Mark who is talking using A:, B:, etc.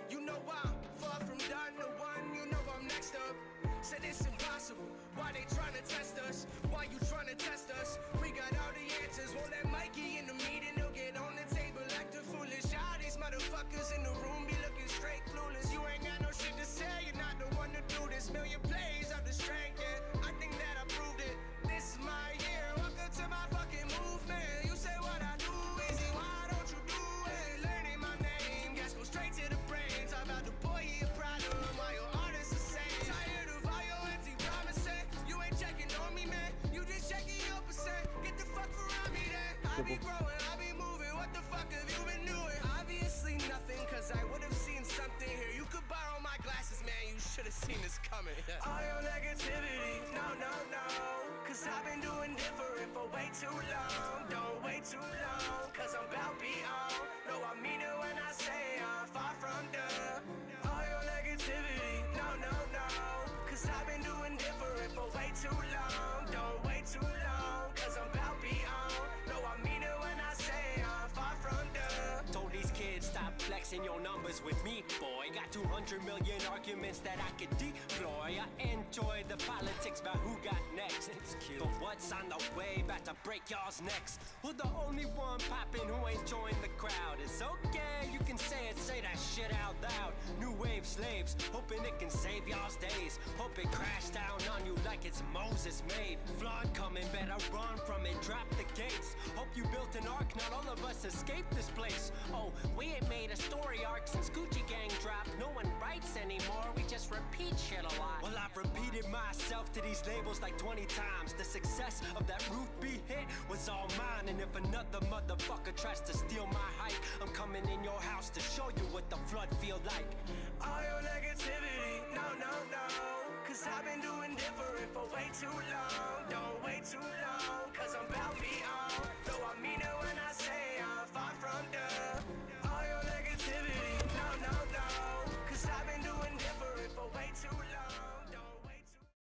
A: You know I'm far from done, the one, you know I'm next up. Said it's impossible, why they tryna test us? Why you tryna test us? We got all the answers, won't let Mikey in the meeting. He'll get on the table acting foolish. All these motherfuckers in the room be looking straight clueless. You ain't got no shit to say, you're not the one to do this. Million plays of the strength, yeah, I think that I proved it. This is my year, welcome to my fucking movement. You say what I do easy, why don't you do it? Learning my name, gas go straight to the brain. Talk about the boy, he a problem, why your artist the same. Tired of all your empty promises, you ain't checking on me, man. You just checking your percent, get the fuck around me then. I be growing, I be moving, what the fuck have you been doing? Obviously nothing, cause I would've seen something here. You could borrow my glasses, man, you should've seen this coming. All your negativity, no, no, no, cause I've been doing different for way too long. Don't wait too long, cause I'm bout be on. No, I mean it when I say I'm far from done. All your negativity, no, no, no, cause I've been doing different for way too long. Don't wait too long, cause I'm bout be on. No, I mean it when I say I'm far from done.
B: Told these kids stop flexing your numbers with me, boy. Got 200 million arguments that I could deploy. I enjoy the politics about who got next. It's cute. But what's on the way, about to break y'all's necks? Well, the only one poppin' who ain't joined the crowd. It's okay, you can say it, say that shit out loud. New wave slaves, hoping it can save y'all's days. Hope it crashed down on you like it's Moses made. Flood coming, better run from it, drop the gates. Hope you built an ark, not all of us escaped this place. Oh, we ain't made a story arc since Gucci Gang dropped. No one writes anymore, we just repeat shit a lot. Well, I've repeated myself to these labels like 20 times. The success of that Ruth B hit was all mine. And if another motherfucker tries to steal my hype, I'm